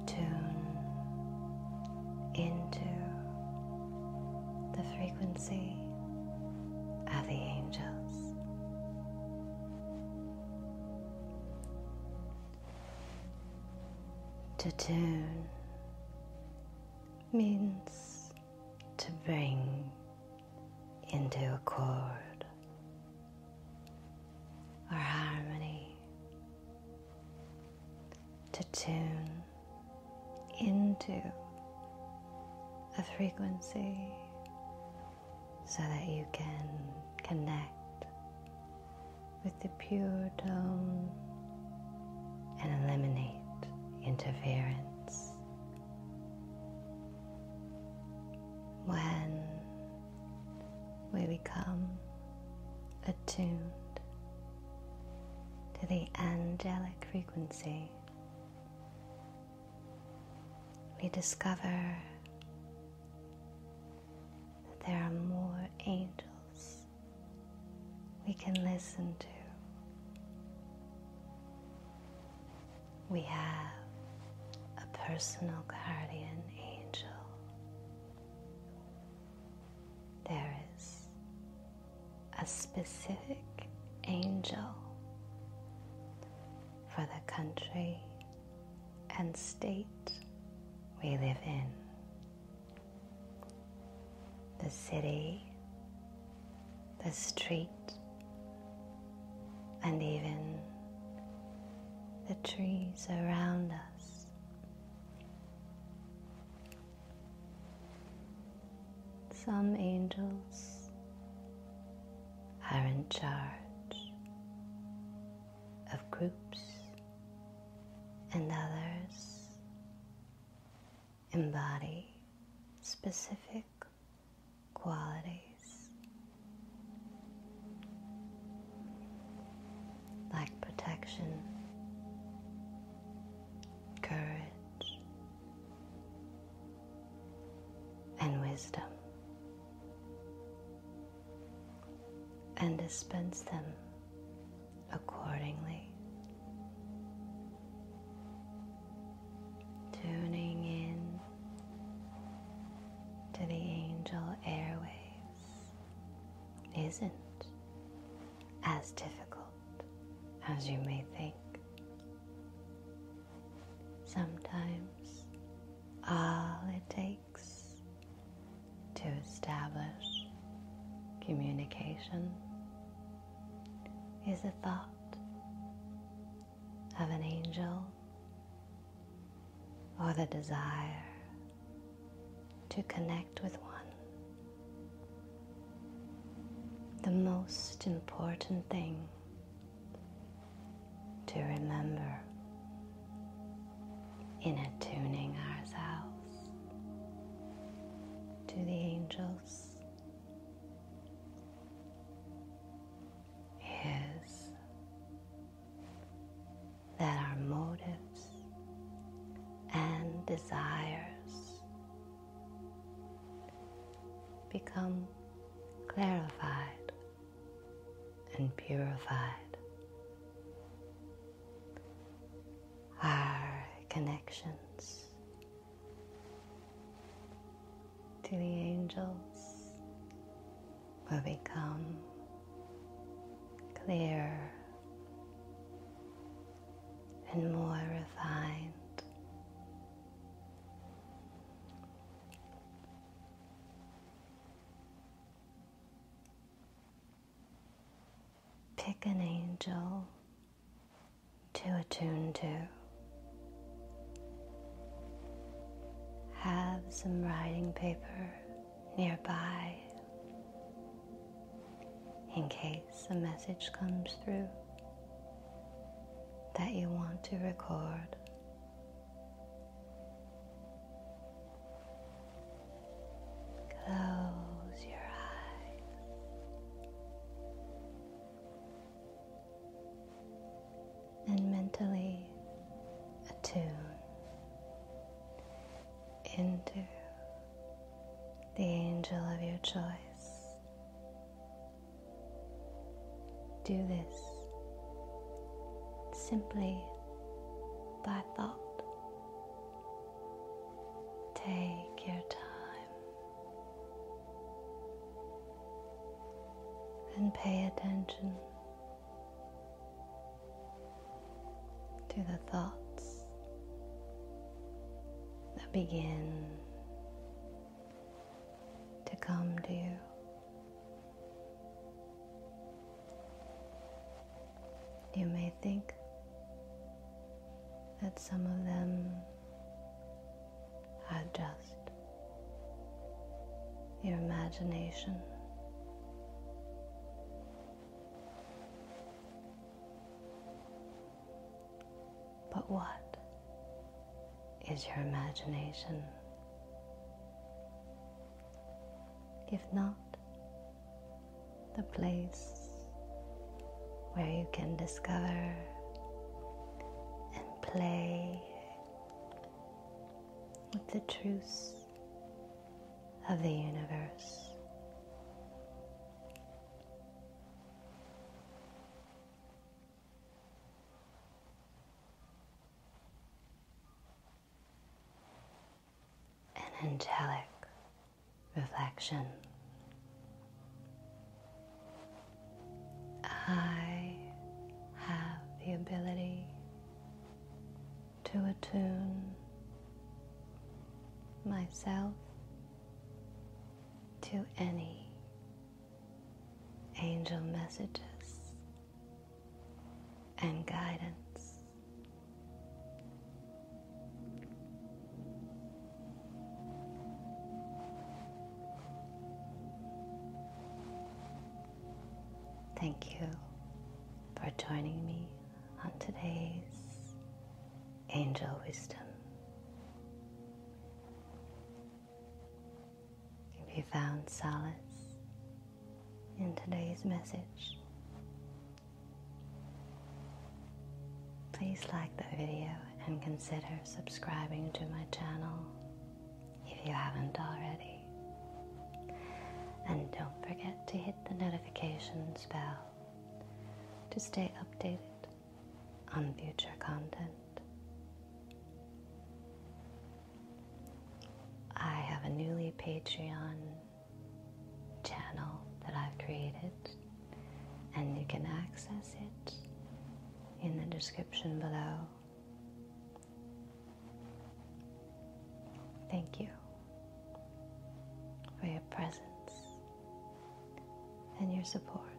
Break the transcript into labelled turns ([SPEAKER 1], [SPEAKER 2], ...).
[SPEAKER 1] tune into the frequency of the angels. To tune means to bring into accord or harmony, to tune into a frequency so that you can connect with the pure tone and eliminate interference. When we become attuned to the angelic frequency, we discover that there are more angels we can listen to. We have a personal guardian angel. There is a specific angel for the country and state we live in, the city, the street, and even the trees around us. Some angels are in charge of groups, and others embody specific qualities like protection, courage, and wisdom, and dispense them accordingly. Tuning in to the angel airwaves isn't as difficult as you may think. Sometimes all it takes to establish communication is a thought of an angel or the desire to connect with one. The most important thing to remember in attuning ourselves to the angels is that our motives and desires become clarified and purified. Our connections to the angels will become clearer and more refined. Pick an angel to attune to. Have some writing paper nearby in case a message comes through that you want to record. Close your eyes and mentally attune into the angel of your choice. Do this simply by thought. pay attention to the thoughts that begin to come to you. You may think that some of them are just your imagination. But what is your imagination? If not the place where you can discover and play with the truths of the universe. An angelic reflection. I have the ability to attune myself to any angel messages and guidance. Thank you for joining me on today's Angel Wisdom. If you found solace in today's message, please like the video and consider subscribing to my channel if you haven't already. And don't forget to hit the notifications bell to stay updated on future content. I have a newly Patreon channel that I've created, and you can access it in the description below. Thank you for your presence and your support.